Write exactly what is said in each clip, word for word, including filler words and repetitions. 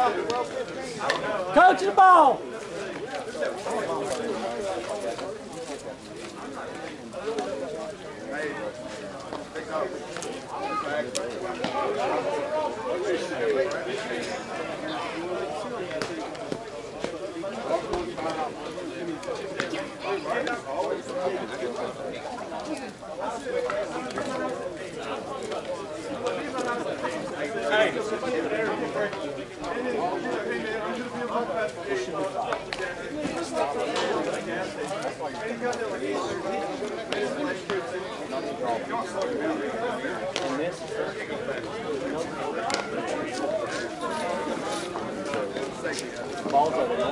Coach the ball. Balls over there.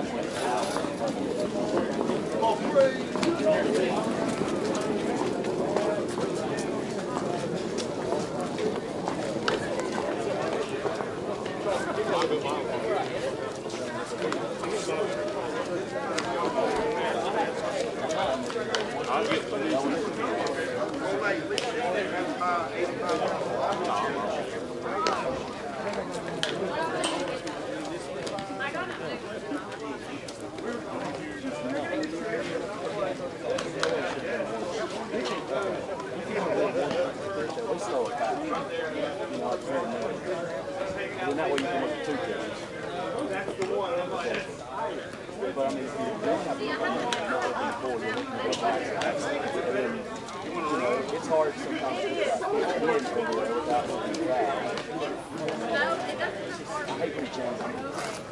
But I mean, if you don't have to come forward, you're looking to go back. And, you know, it's hard sometimes to get that kids without looking to grab. I hate when it changes.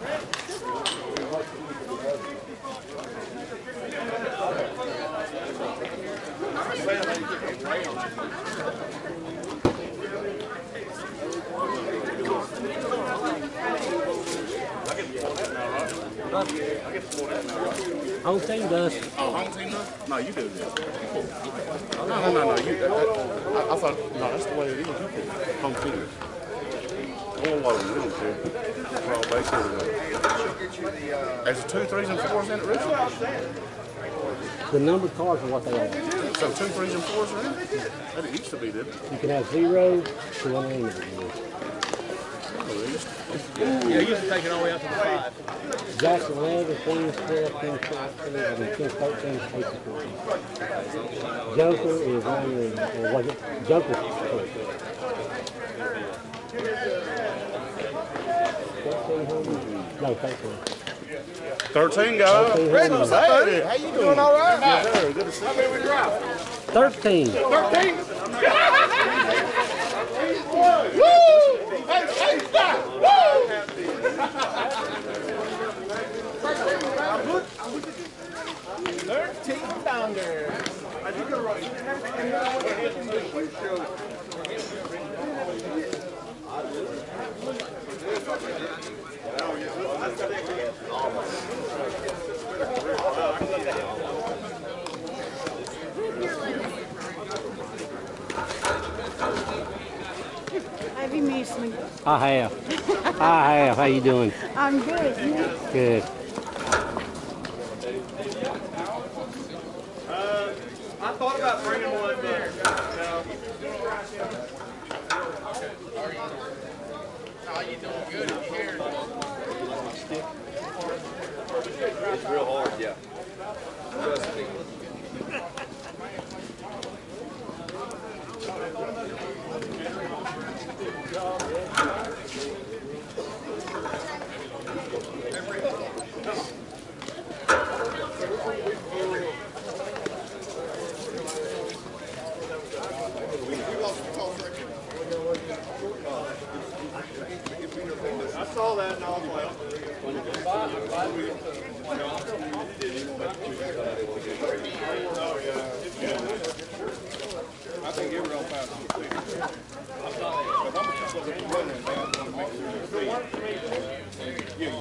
I get to that now, right? Home team does. Oh, home team does? No, you do this. No, no, no, no. You, that, that, I, I thought, no, that's the way it is. You can home team. Going water in the middle, too. For all bases. There's two threes and fours in it, Richard? The numbered cards are what they are. So two threes and fours are in it? That used to be, didn't it? You can have zero to one end of it. Yeah, you used to take it all the way out to the five. Jackson eleven, Queens twelve, Queens fourteen, I mean Queens thirteen, Ace fourteen. Joker is only, or was it? Joker fourteen. fourteen home? No, thirteen. thirteen, guys. thirteen home. Hey, how you doing? All right? Yes, sir. Good to see you. How many we drop? thirteen. thirteen? Woo! Hey, hey, stop! Woo! thirteen pounder. Have you missed me? I have. I have. How you doing? I'm good. Good. Uh, I thought about bringing one there. How you doing? Good. I'm here. It's real hard, yeah. Trust me. I saw that and I was like, oh yeah. I think it real fast on the seat. I saw that. But I'm going to keep running, man. I want to make sure it's yeah.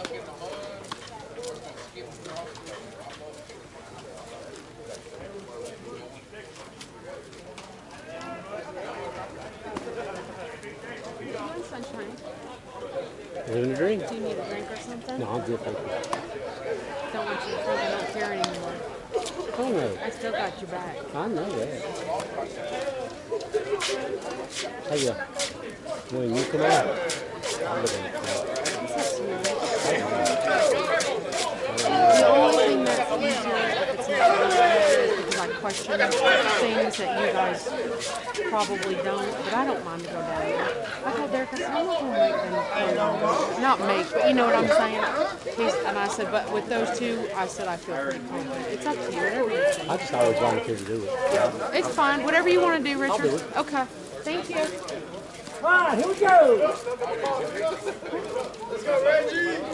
Come on, sunshine. Living a dream. Do you need a drink or something? No, I'm good, thank you. Don't want you to think I don't care anymore. Oh no, I still got your back. I know that. Hey, uh, when you come out, I'll be there. It's up to you. The only thing that's easier if it's not really is because I question things that you guys probably don't, but I don't mind to go down there. I told Derek, I said, I'm not going to make them come Not make, but you know what I'm saying? He's, and I said, but with those two, I said I feel pretty confident. It's up to you, whatever you think. I just always volunteer to do it. It's fine, whatever you want to do, Richard. do it. Okay, thank you. All right, here we go. Let's go, Reggie.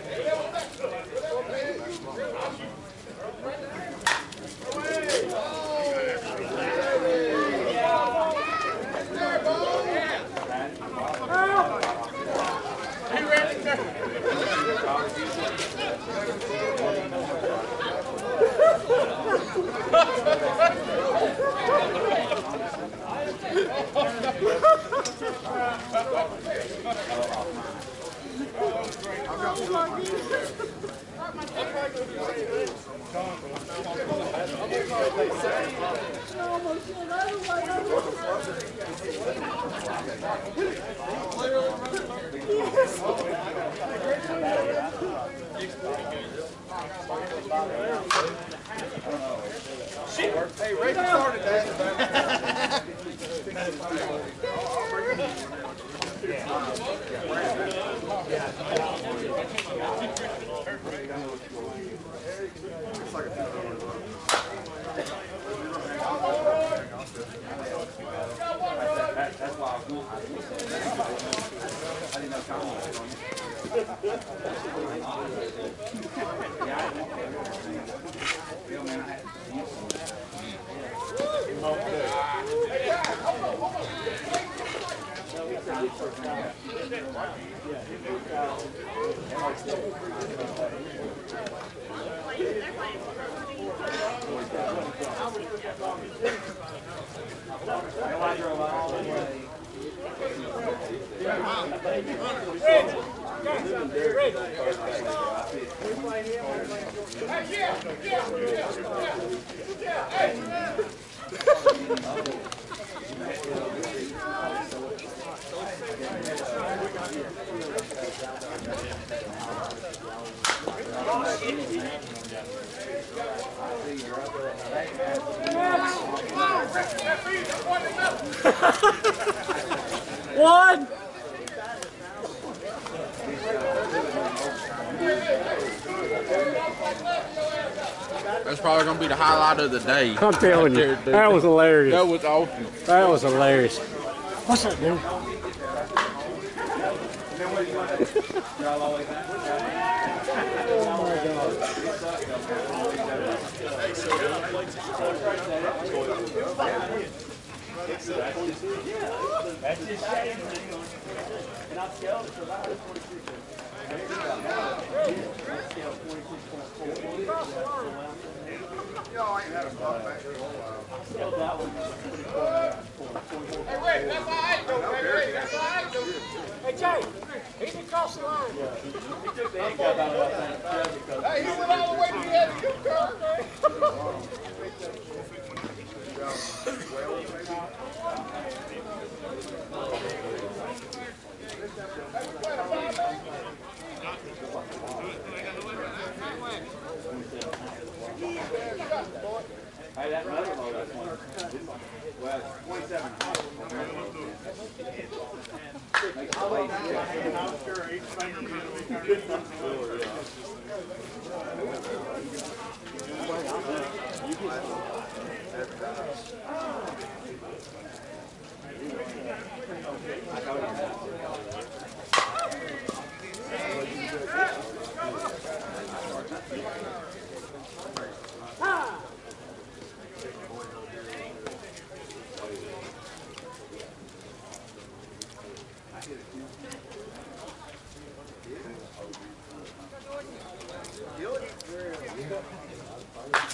Hey, Ray started that. That's why I was going. I didn't know Colin was on One. That's probably gonna be the highlight of the day. I'm telling you, Right there, dude. that was hilarious. That was awesome. That was hilarious. What's up, dude? Y'all ain't had a buck back here in a while. Hey, Ray, that's all right, though. Hey, Ray, that's all right, though. Hey, Jay, he can cross the line. Hey, he went all the way to the end of your car, man. Hey, that another load, that's one. Well, twenty-seven.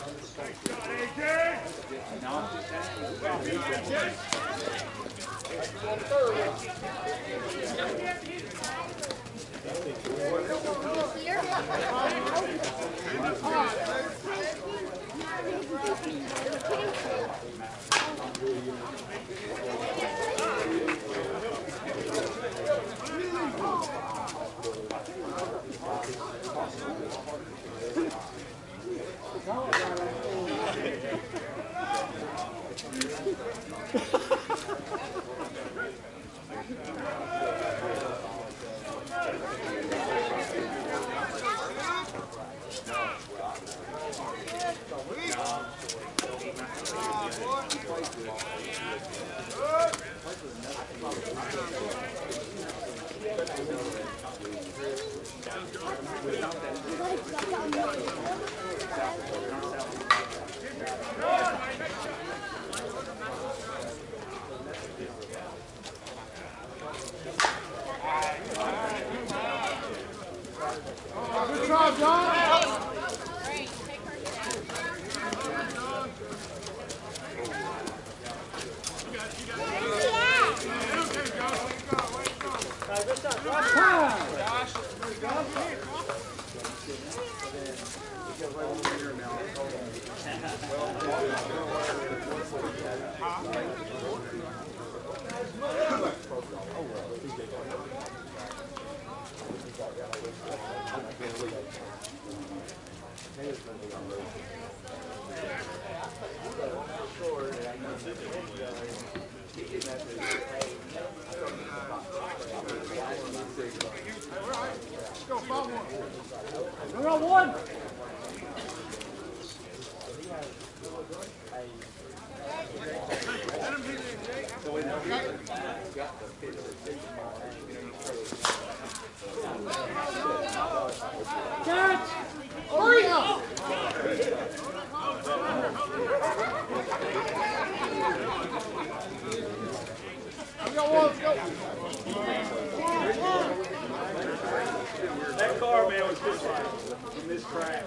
That car, man, was just like in this track.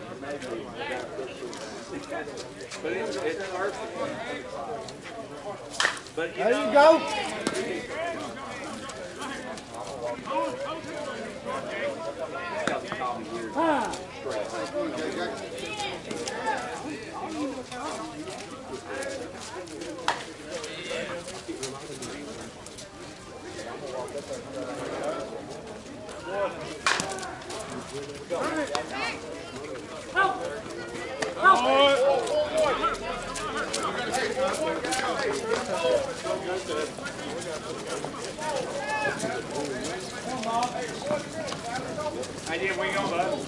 But it's, it's perfect. But you There know, you go. Ah. I did wing on, bud.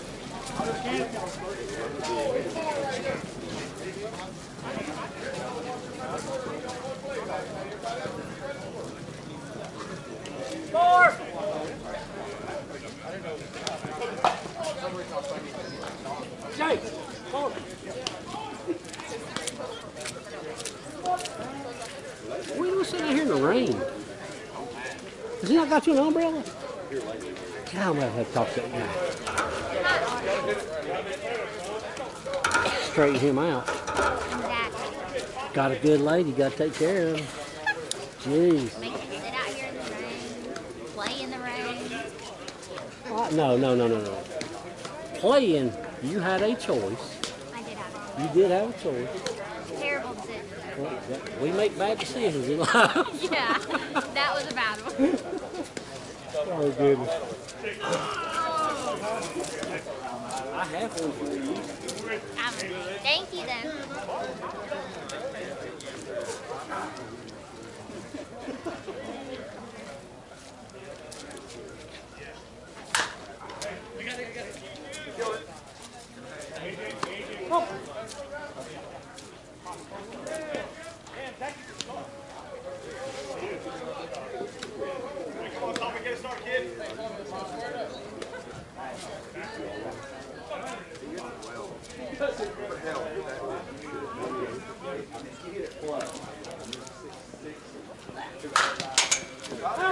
Four. Jake, four. We were sitting here in the rain. Has he not got you an umbrella? God, I'm gonna have to talk to that guy. Straighten him out. Got a good lady, got to take care of him. Jeez. Make him sit out here in the rain, play in the rain. Uh, no, no, no, no, no. Playing, you had a choice. I did have You did have a choice. a terrible decision. Well, that- we make bad decisions in life. Yeah, that was a bad one. Oh, goodness. I have one for you. Um, thank you then. Come on, Tommy, get a start, kid.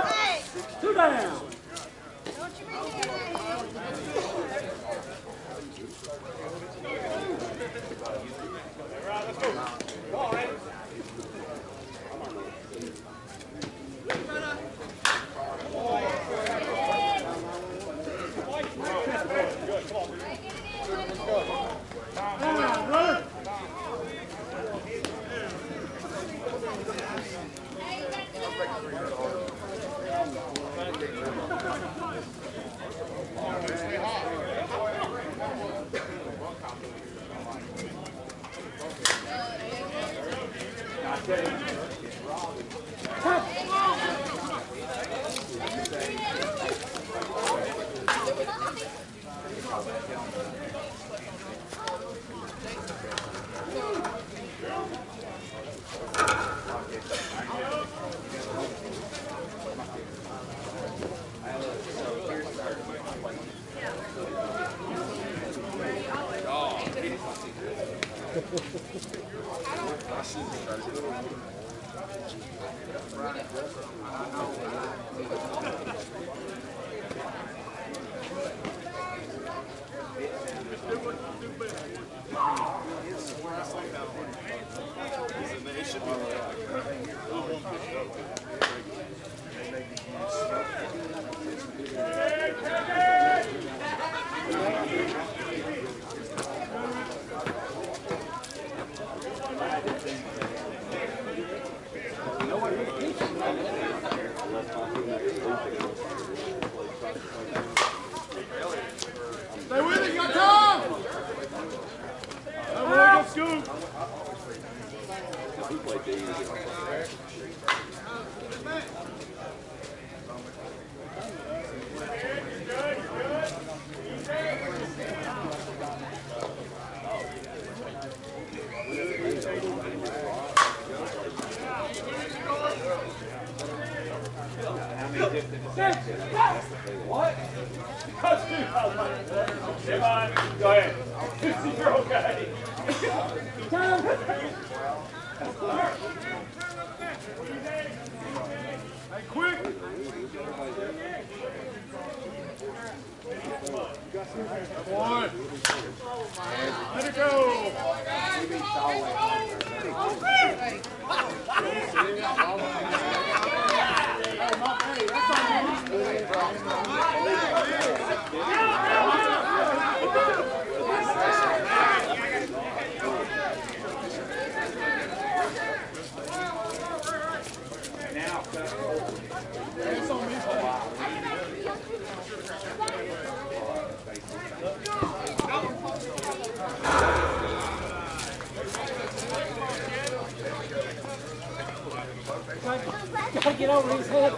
Two down. Stay with it, you got time! That boy gets scoop! What? Come on, go ahead. You're okay. Hey, quick! One. Let it go! Gotta get over his head.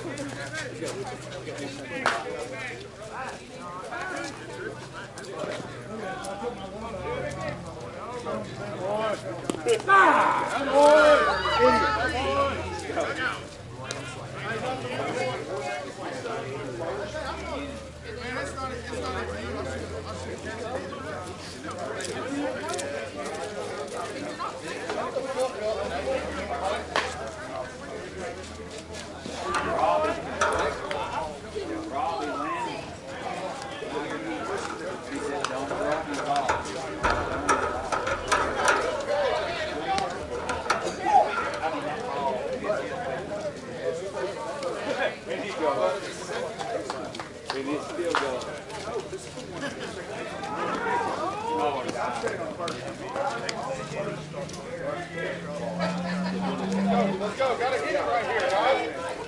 Let's go, gotta get it right here, guys.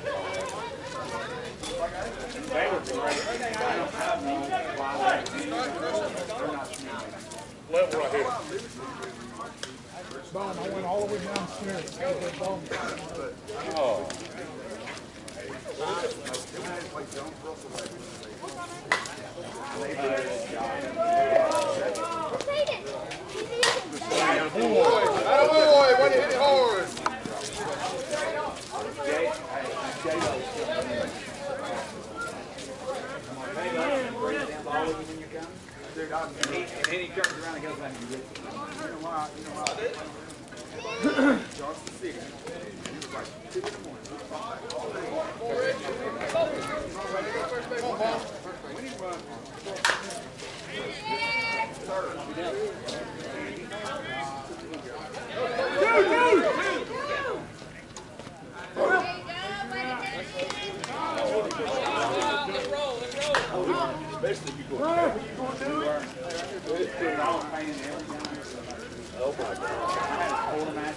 Level right here. Bomb, I went all the way downstairs. Oh. Boy, when you hit it hard. And then he turns around and goes back and gets it. You know why? You know why? Charles the six. He was like two in the morning. When he runs. Especially if you go everywhere. It's all pain and everything. Oh my God. I had a quarter match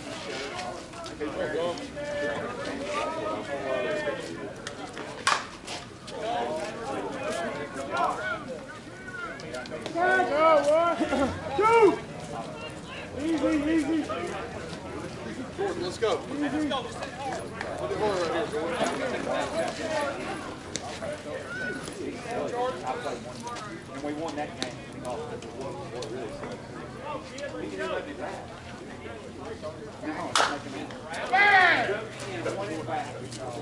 Easy, easy. Let's go. Let's go. Put the ball right here, and we won that game. We lost it. What really sucks. We didn't let it back. No, it's making it. Yeah, one in the back.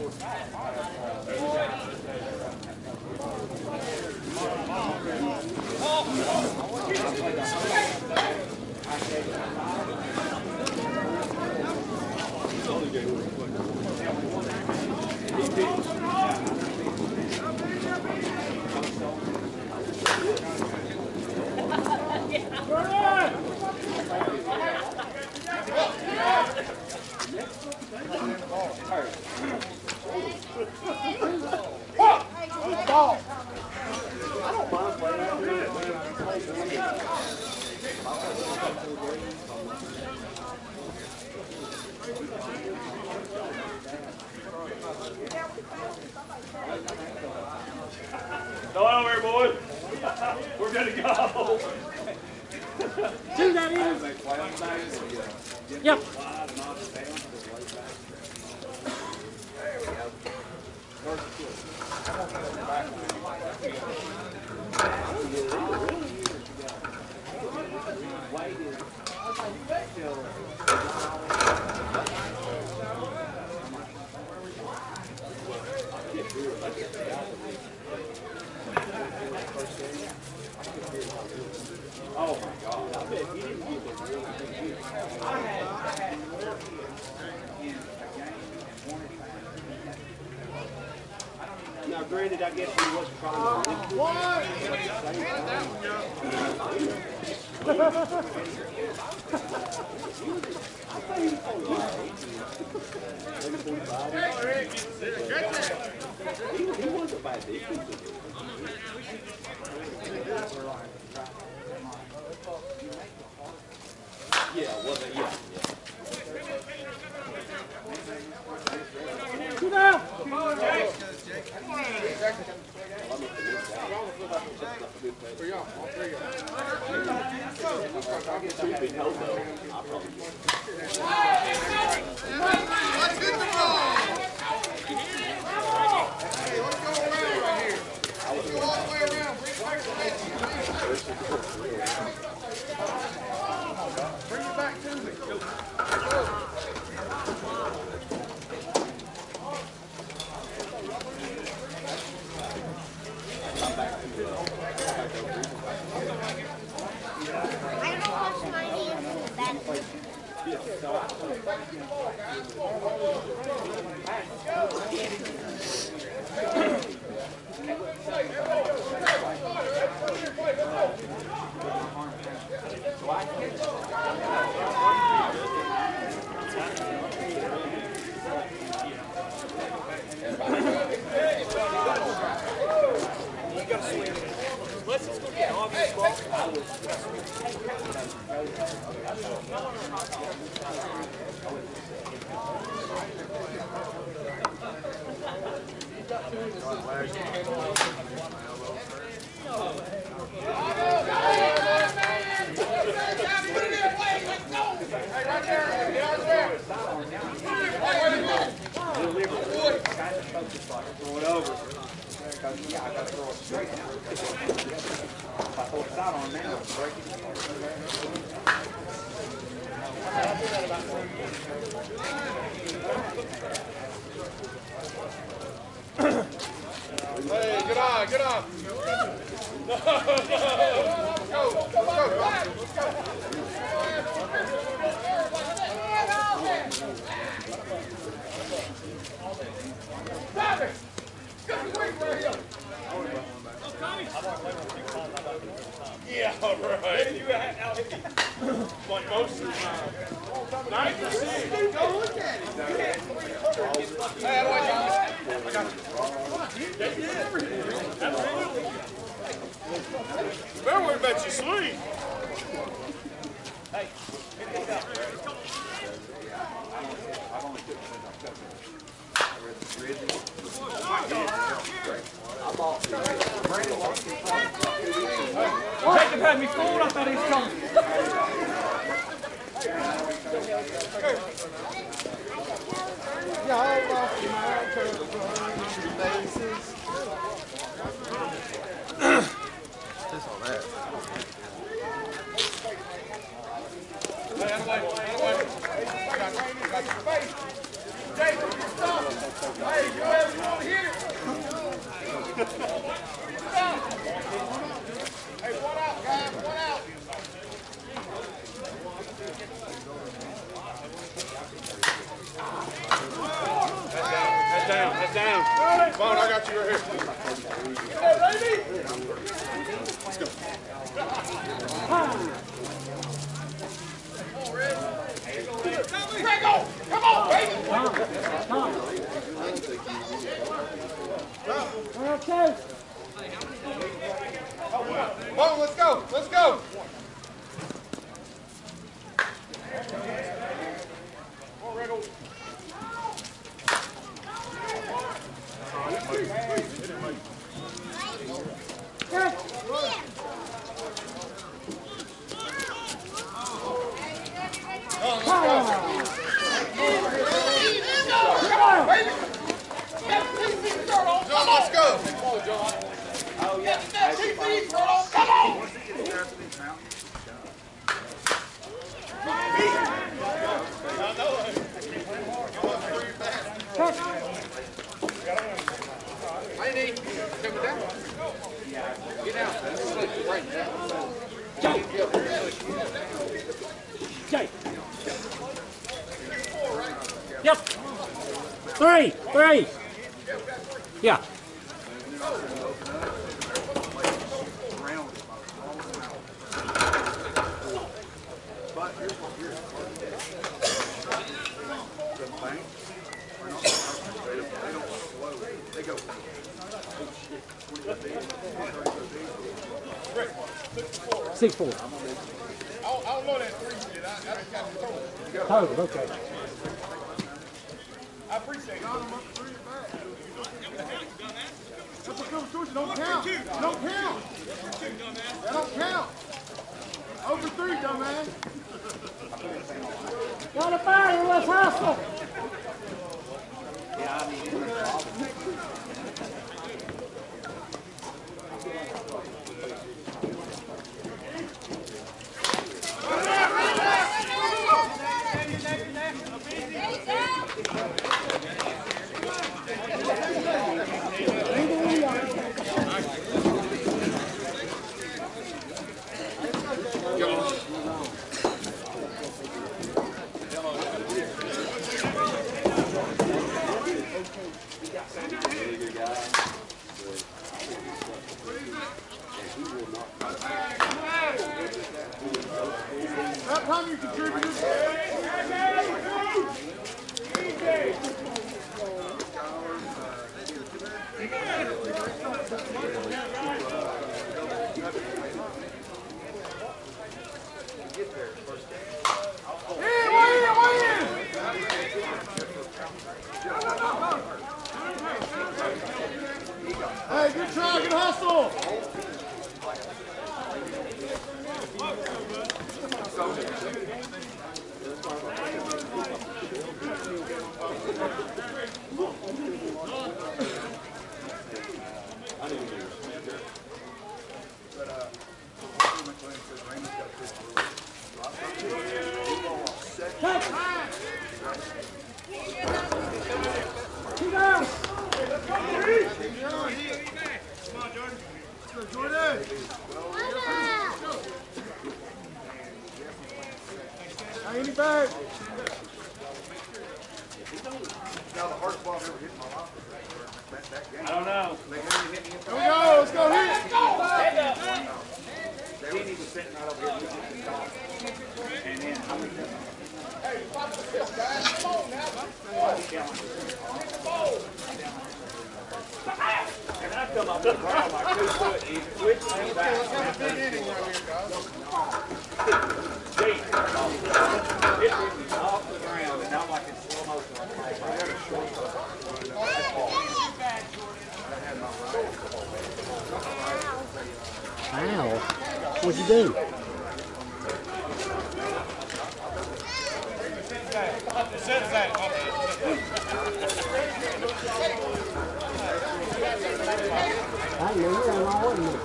Go over here, boys. We're good to go. Do that in. Yep. Oh my God. I bet he didn't get it really big. I had, I had more in a game and one at Now, granted, I guess he wasn't trying to win. What? He wasn't bad defense. Yeah, well, yeah. Get out. Let's hit the ball. Hey, let's go around right here. Let's go all the way around. Bring it back to me. I don't wash my hands in the bathroom. Throw it over. Because, yeah, I got to throw it straight now. If I throw it out on now, it's breaking. Hey, get on, get on. Let's go, let's go, let's go. Stop it! Got to wait right here. Yeah, all right. You out like most of the time. Nice to see you. Go look at it. Hey, how do I got it? I got it. Absolutely. Better worry about your sleep. Hey. Jacob had me fooled. I thought he was coming. Y'all off my bases. This on that. Hey, out of the way, out of the way. I got you, I got you. Jacob, you stop. Hey, you ever want to hit it? Hey, one out, guys, one out. Head down, head down. Come on, I got you right here. Hey, baby. Let's go. Grego, come on, baby. Okay. Come on, let's go, let's go. Come on, Grego. John, let's go. Come on, John. Oh, yeah. Get that T V, girl. Come on. Lady, coming down. Get out. Slip right down. Jay. Yep. Three. Three. Yeah. Six four. I don't, I don't know that three shit. I, I just got to throw it. Total. Okay. I appreciate it. Don't count. Don't count. That don't count. Over three, dumbass. Got a fire. Let's hustle. That time you contributed. Hey, good try, good hustle. Any back. Now the hardest ball I've ever hit in my life was that, that game. I don't know. They had me hit me in Here we go, let's go hit. That was let's have a big inning right here, guys. Off the ground and not like in slow motion. Ow. What'd you do? I know you're on all of them.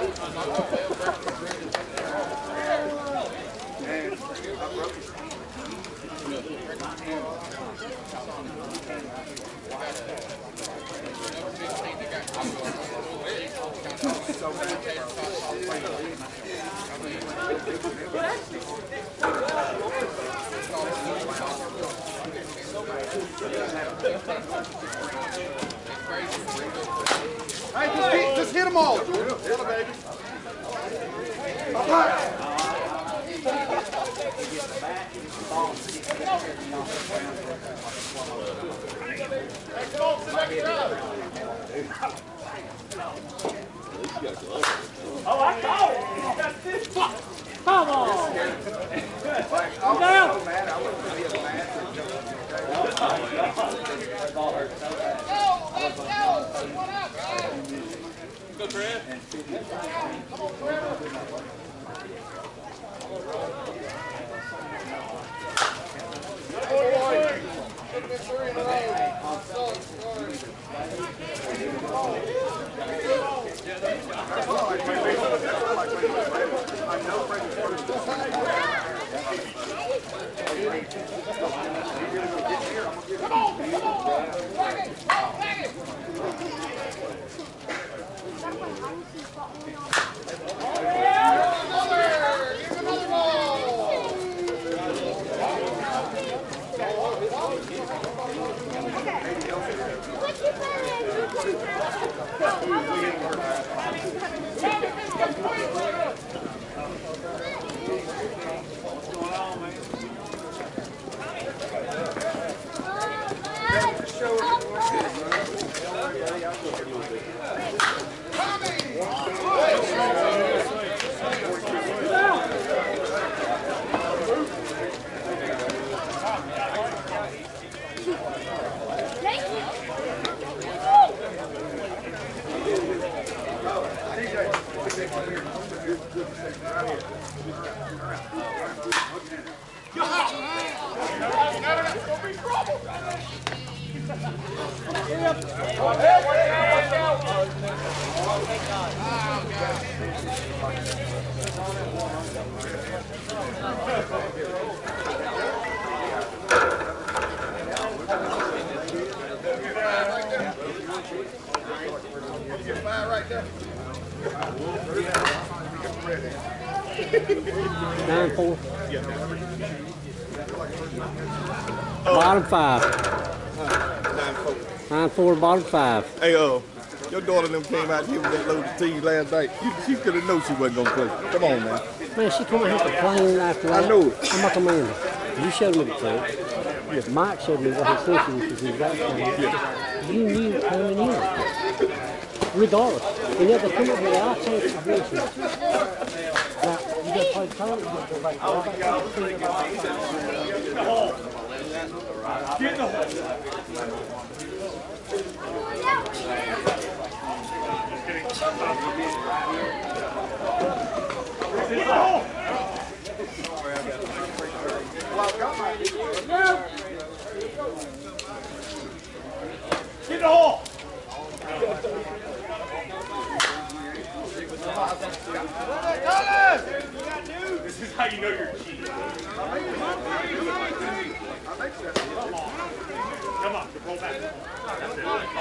Hey, just hit, just hit them all, Jordan. Hit them, baby. All right. Oh, I caught it. Come on. Down. Go, Trev. Come on, Trevor. Three in a row. Come on, come on. Bang it, bang it. Nine four. Bottom five. Nine four, bottom five. Hey, uh, your daughter them came out here with that loaded team last night. You, she could have known she wasn't gonna play. Come on, man. Man, she come out here complaining after that. I know it. I'm like Amanda. You showed me the tape. Yes. Mike showed me what his sister was because he was that thing. You knew coming in. Regardless. And yet they come up with our tape of this. Now, you just play time, you just go back. Go back to the thing about Get in the hole. Get in the hole. This is how you know you're cheating. Come on, roll back. That's it.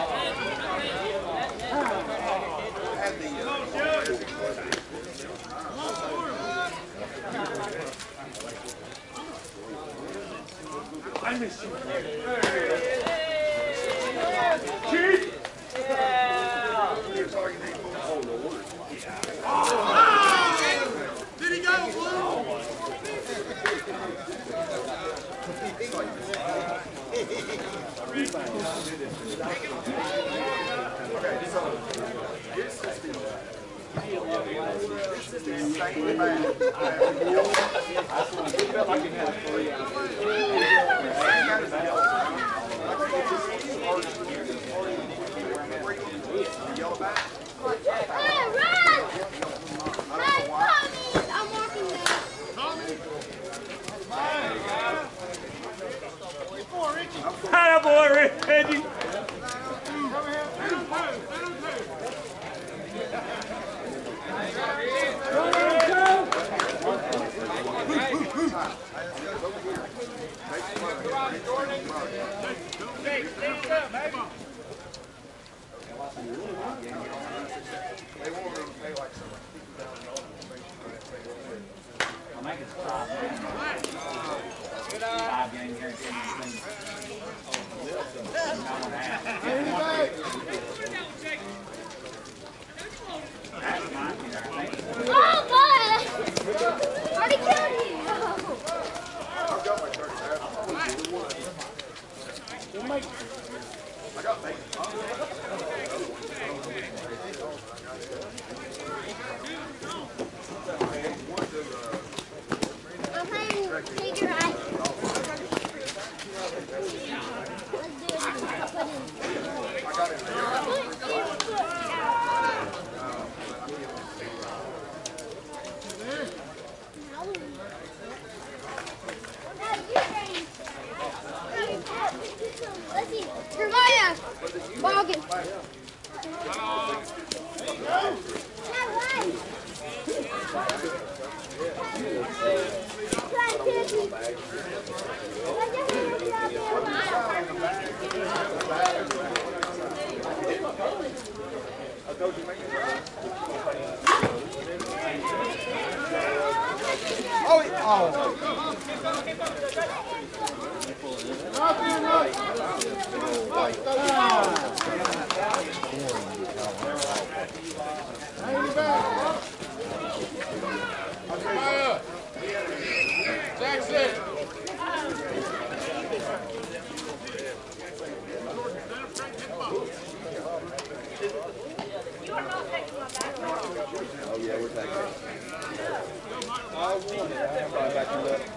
I miss you. Cheat! Did he go, Blue? Hi, boy, Reggie. Oh, God! Already killed you! I'm playing figure eight. Let's see. Jeremiah! Morgan! Jackson. Oh, yeah, we're taking it. Probably back to the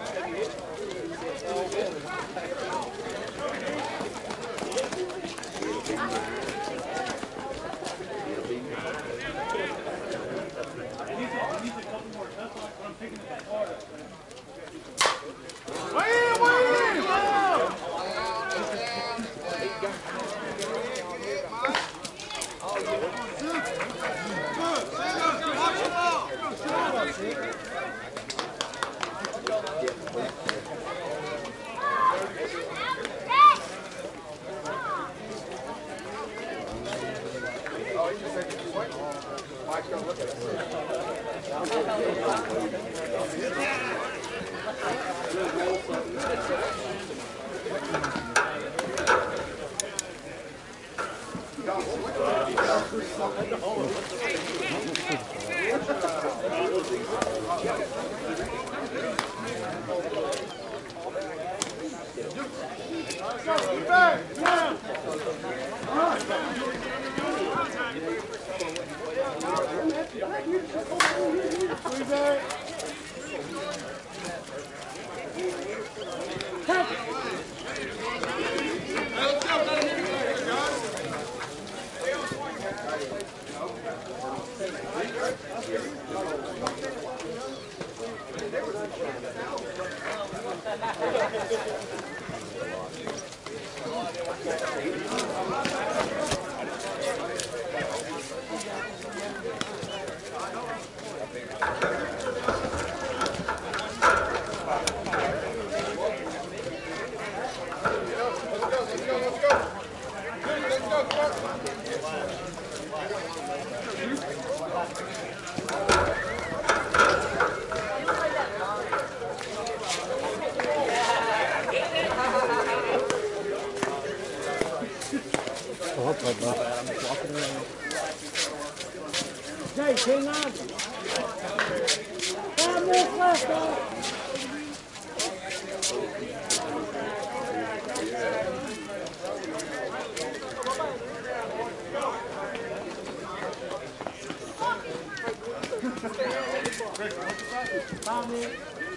Five minutes.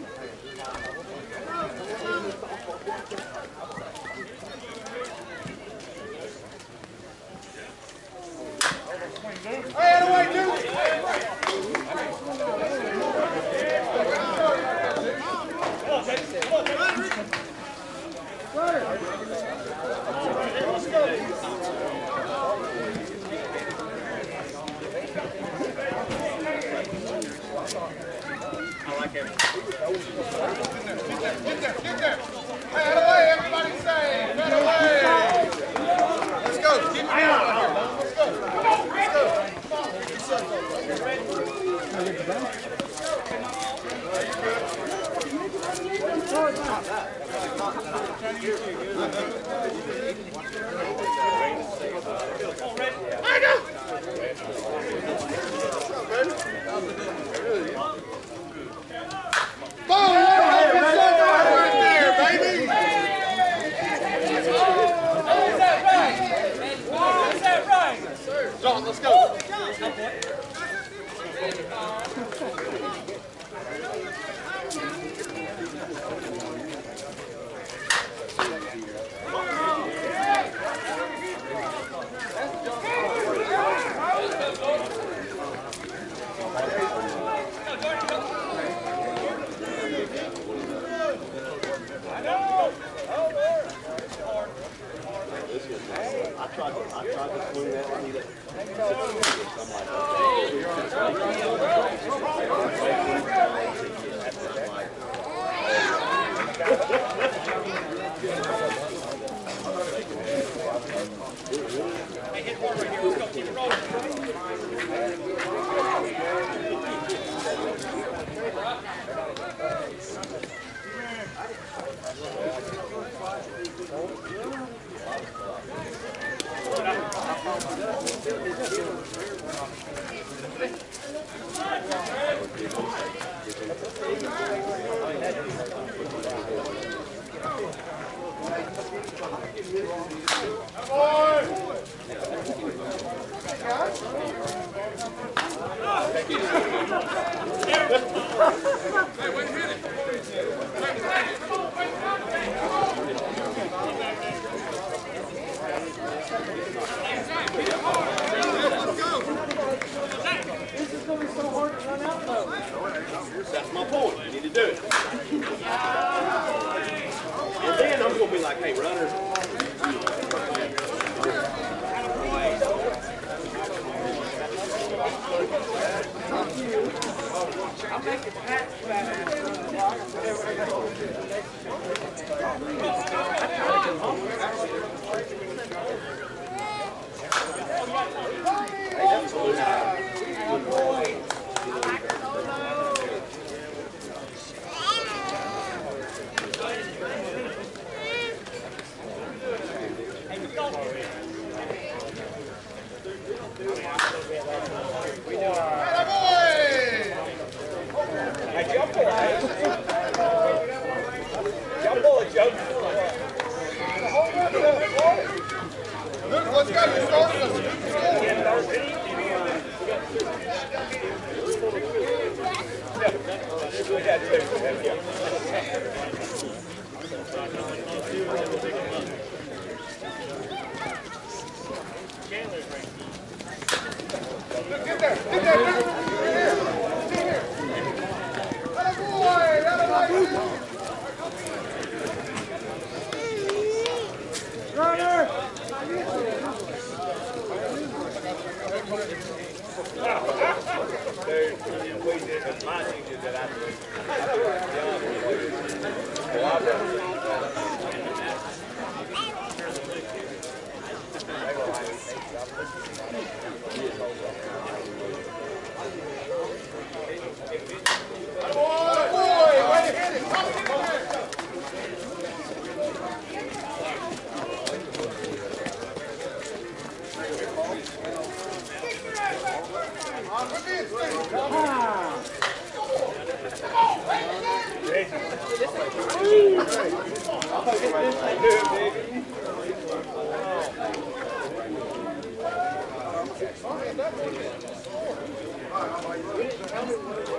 Hey, out of the way, Duke! I like it. Get there, get there! Hey, out of the way, everybody say! Out of the way! Let's go, keep it down. Let's go, let's John, let's go. I tried to, I tried to swing that one. Hey, hit one right here. Let's go. Keep it rolling. That's my point. You need to do it. And then I'm going to be like, hey, runners. I'm making Pat's back. Hey, jump for it. Jump for it, Joe. Look, let's go. You started us. Get there. Get there. Hey,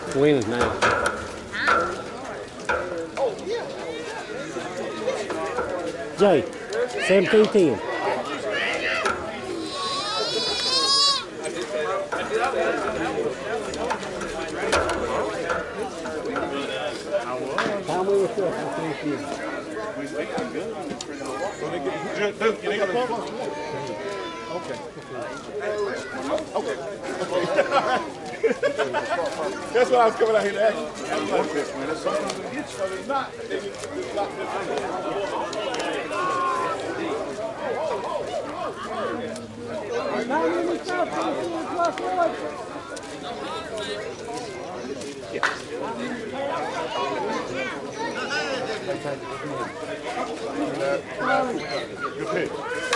Wins now. Jay, seventeen ten. How we were still seventeen ten. So they get, Duke, you need a pump? Okay. Okay. That's why I was coming out here to ask you. I like this, man. It's something to get you. So it's not. It's not good pick.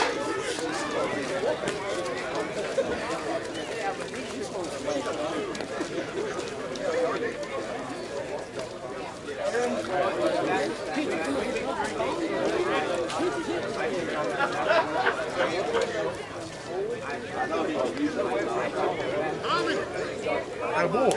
Hey, boy.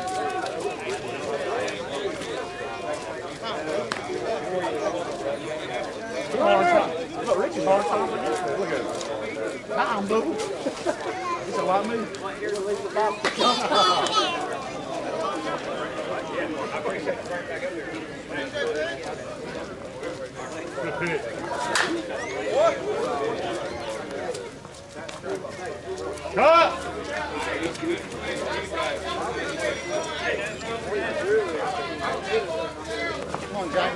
Look, Richie's hard time for this. Look at it. Nah, boo. It's a lot of me. Good hit. Cut! Come on, Jack.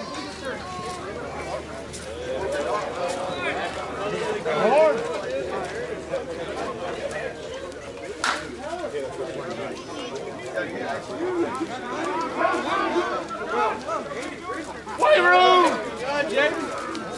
Hard. Play room! God, Jamie.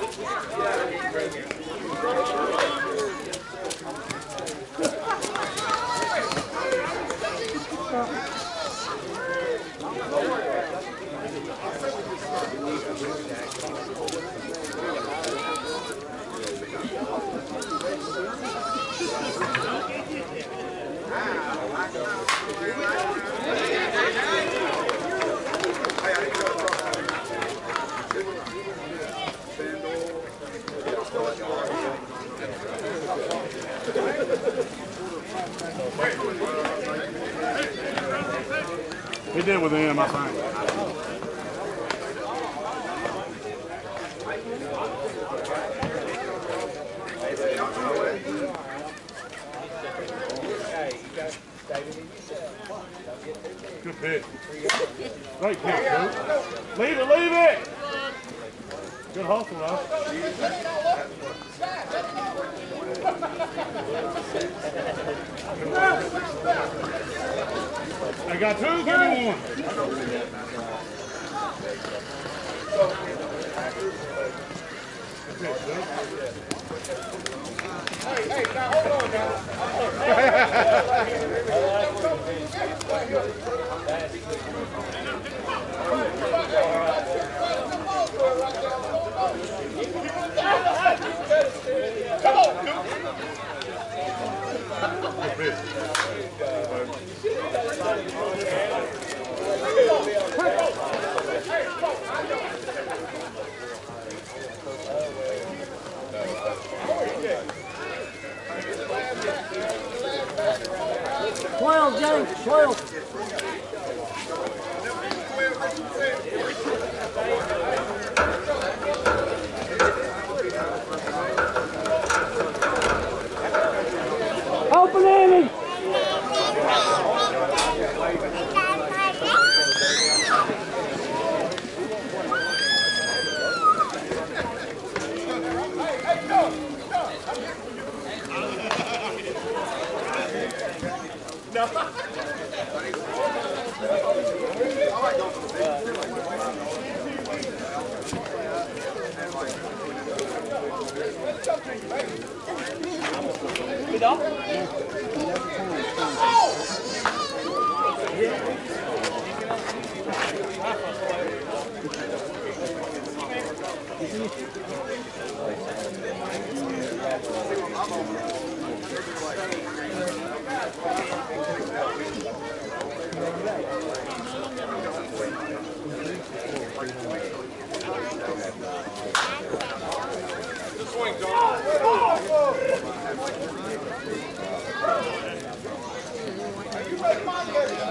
He did with him, I think. Good pick. Great pick, dude. Leave it, leave it! Good hustle, though. I got two, give me one. Hey, hey, now hold on now. Come on, Duke. twelve, James, twelve. Open Amy! I'm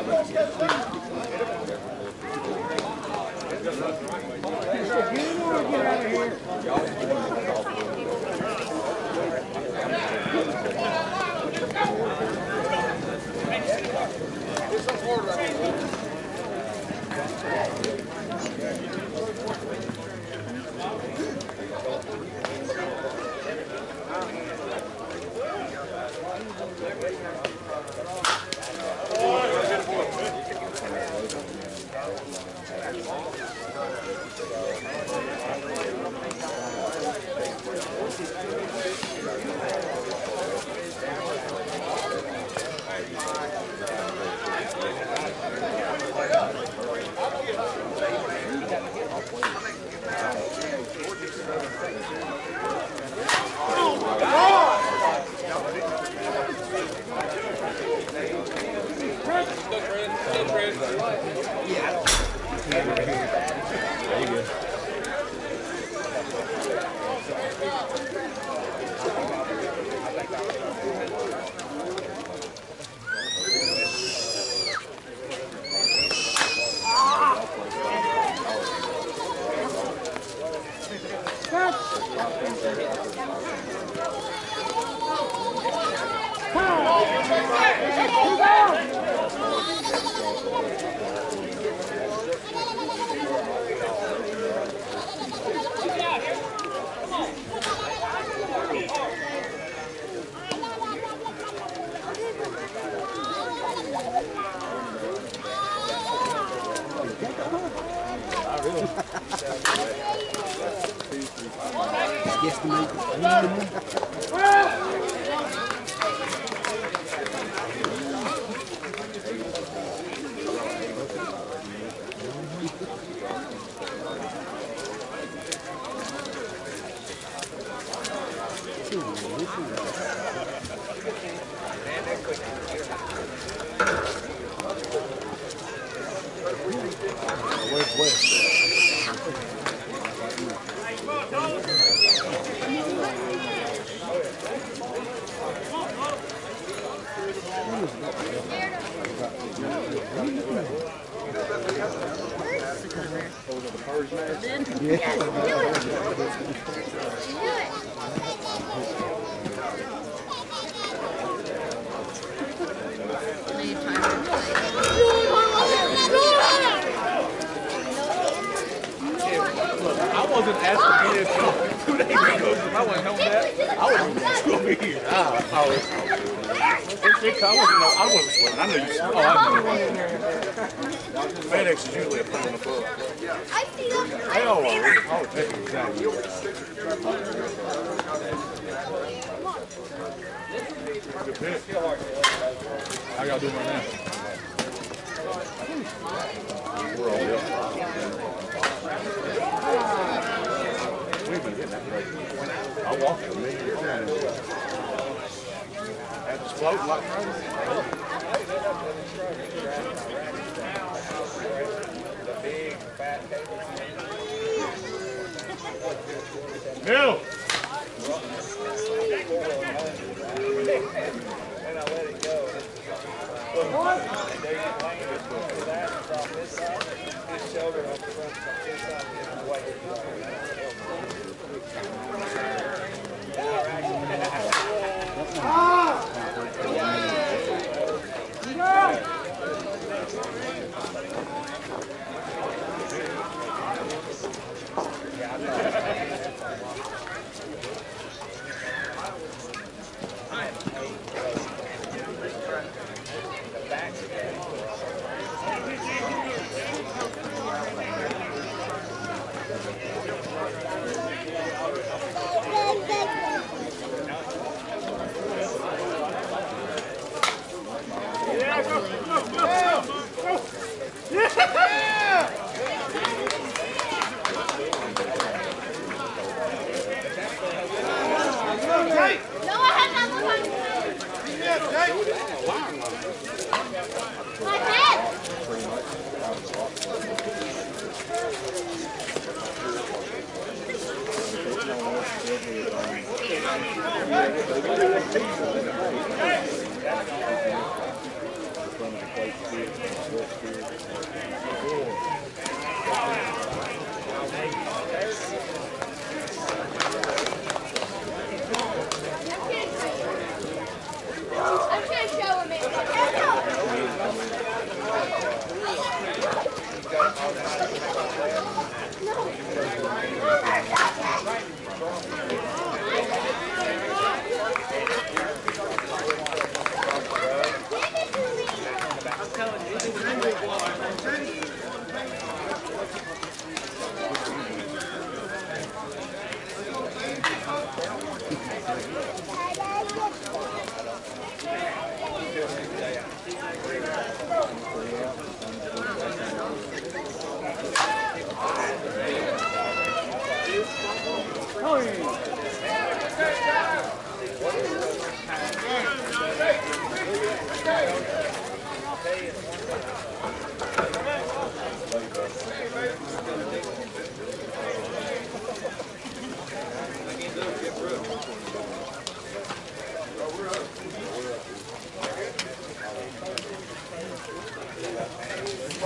Thank you.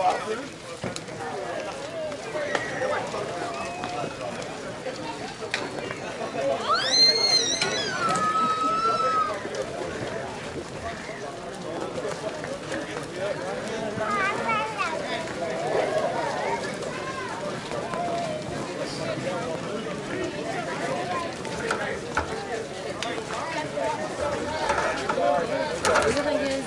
The thing is,